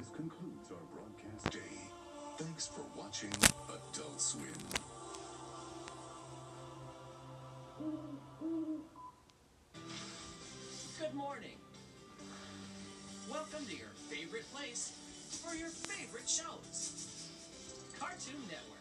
This concludes our broadcast day. Thanks for watching Adult Swim. Good morning. Welcome to your favorite place for your favorite shows. Cartoon Network.